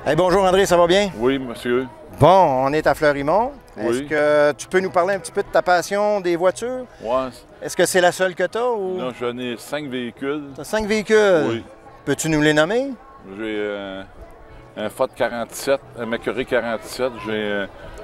Hey, bonjour André, ça va bien? Oui, monsieur. Bon, on est à Fleurimont. Oui. Est-ce que tu peux nous parler un petit peu de ta passion des voitures? Ouais. Est-ce que c'est la seule que tu as ou Non, j'en ai 5 véhicules. tu as 5 véhicules? Oui. Peux-tu nous les nommer? J'ai un Ford 47, un Mercury 47, j'ai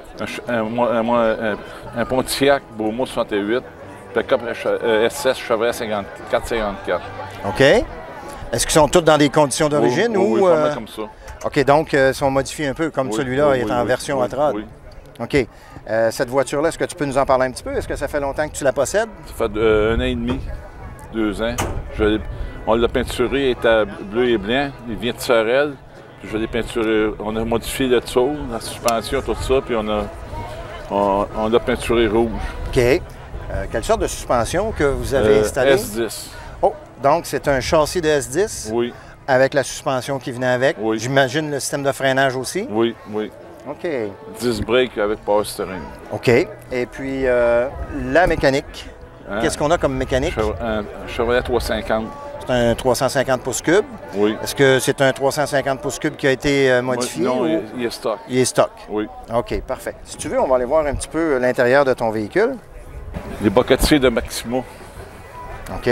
un Pontiac Beaumont 68, pick-up SS Chevrolet 454. OK. Est-ce qu'ils sont tous dans des conditions d'origine Oui, ou... pas mal comme ça. OK, donc ils sont modifiés un peu, comme Oui, celui-là oui, est en version oui, hot rod. oui. OK. Cette voiture-là, est-ce que tu peux nous en parler un petit peu? Est-ce que ça fait longtemps que tu la possèdes? Ça fait 1 an et demi, 2 ans. On l'a peinturé, il était bleu et blanc, il vient de Sorel. Puis je l'ai peinturé, on a modifié le tour, la suspension, tout ça, puis on l'a peinturé rouge. OK. Quelle sorte de suspension que vous avez installée? S10. Oh, donc c'est un châssis de S10 Oui, avec la suspension qui venait avec. Oui. J'imagine le système de freinage aussi. oui, oui. OK. 10 breaks avec power steering. OK. Et puis, la mécanique. Hein? Qu'est-ce qu'on a comme mécanique? Un Chevrolet 350. C'est un 350 pouces cubes. Oui. Est-ce que c'est un 350 pouces cubes qui a été modifié? Non, ou... il est stock. Il est stock. Oui. OK, parfait. Si tu veux, on va aller voir un petit peu l'intérieur de ton véhicule. Les boquetiers de Maximo. OK.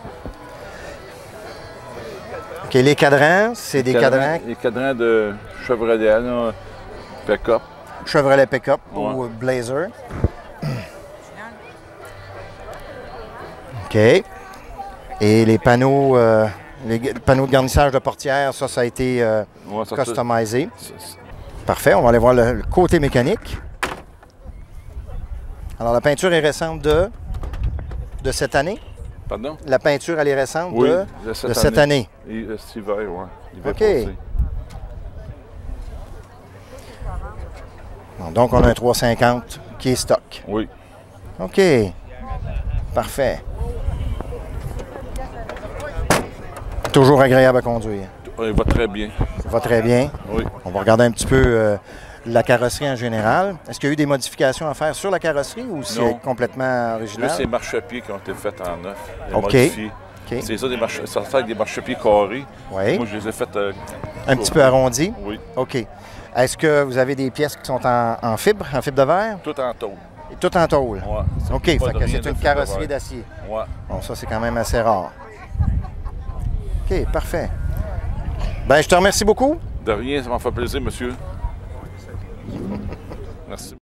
OK, les cadrans, c'est des cadrans Les cadrans de Chevrolet, là, pick-up. Chevrolet Pick-up ou Ouais. Blazer. OK. Et les panneaux de garnissage de portière, ça a été Ouais, ça, customisé. c'est- Parfait, on va aller voir le côté mécanique. Alors, la peinture est récente de cette année. Pardon? La peinture, elle est récente Oui, de cette année. Et cet hiver, oui. L'hiver OK. passé. Bon, donc, on a un 350 qui est stock. Oui. OK. Parfait. Toujours agréable à conduire. Il va très bien. Ça va très bien. Oui. On va regarder un petit peu la carrosserie en général. Est-ce qu'il y a eu des modifications à faire sur la carrosserie ou c'est Non. complètement original? Juste les marchepieds qui ont été faits en neuf. OK. Modifiés. OK. C'est ça, ça sert avec des marchepieds carrés. Oui. Moi, je les ai faits... Un petit peu arrondi? Oui. OK. Est-ce que vous avez des pièces qui sont en fibre de verre? Tout en tôle. Et tout en tôle? Ouais. OK, fait Pas de que rien c'est de une fibre de carrosserie verre. d'acier. Ouais. Bon, ça, c'est quand même assez rare. OK, parfait. Ben, je te remercie beaucoup. De rien, ça m'a fait plaisir, monsieur. Merci.